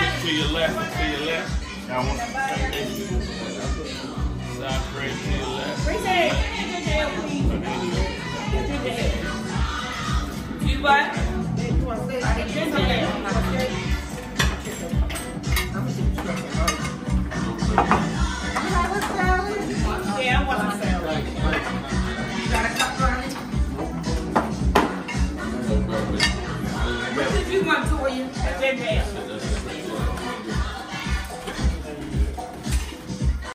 To your left, to your left. Y'all want side straight to your left. You what?